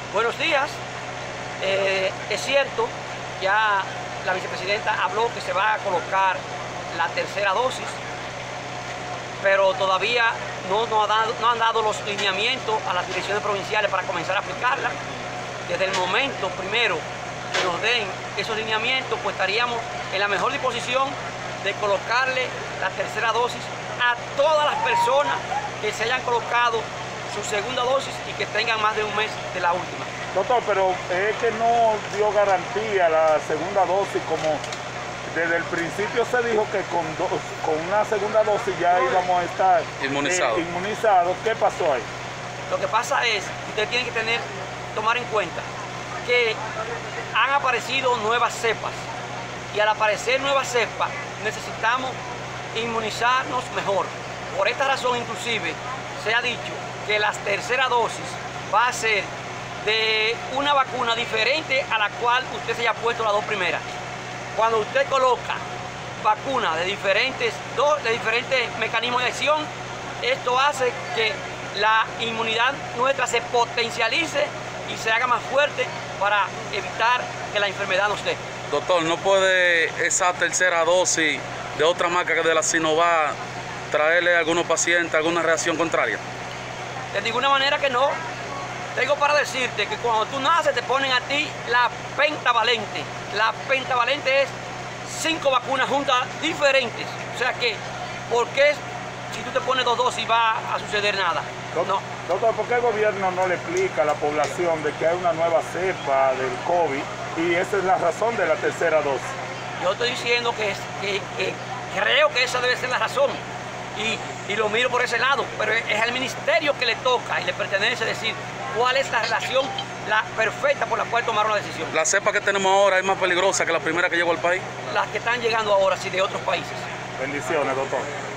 Buenos días. Es cierto, ya la vicepresidenta habló que se va a colocar la tercera dosis, pero todavía no han dado los lineamientos a las direcciones provinciales para comenzar a aplicarla. Desde el momento primero que nos den esos lineamientos, pues estaríamos en la mejor disposición de colocarle la tercera dosis a todas las personas que se hayan colocado su segunda dosis y que tengan más de un mes de la última. Doctor, pero es que no dio garantía la segunda dosis, como desde el principio se dijo que con una segunda dosis ya íbamos a estar inmunizados. ¿Qué pasó ahí? Lo que pasa es que ustedes tienen que tomar en cuenta que han aparecido nuevas cepas y al aparecer nuevas cepas necesitamos inmunizarnos mejor. Por esta razón inclusive se ha dicho que la tercera dosis va a ser de una vacuna diferente a la cual usted se haya puesto las dos primeras. Cuando usted coloca vacunas de diferentes mecanismos de acción, esto hace que la inmunidad nuestra se potencialice y se haga más fuerte para evitar que la enfermedad nos dé. Doctor, ¿no puede esa tercera dosis de otra marca que de la Sinovac traerle a algunos pacientes alguna reacción contraria? De ninguna manera que no. Tengo para decirte que cuando tú naces te ponen a ti la pentavalente. La pentavalente es 5 vacunas juntas diferentes. O sea que, ¿por qué si tú te pones 2 dosis va a suceder nada? No. Doctor, ¿por qué el gobierno no le explica a la población de que hay una nueva cepa del COVID y esa es la razón de la tercera dosis? Yo estoy diciendo que creo que esa debe ser la razón. Y lo miro por ese lado, pero es al ministerio que le toca y le pertenece decir cuál es la relación perfecta por la cual tomaron la decisión. ¿La cepa que tenemos ahora es más peligrosa que la primera que llegó al país? Las que están llegando ahora, sí, de otros países. Bendiciones, doctor.